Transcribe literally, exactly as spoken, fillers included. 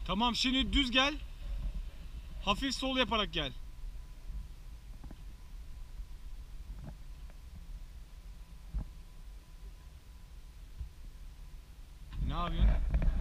Tamam, şimdi düz gel. Hafif sol yaparak gel. Ne yapıyorsun?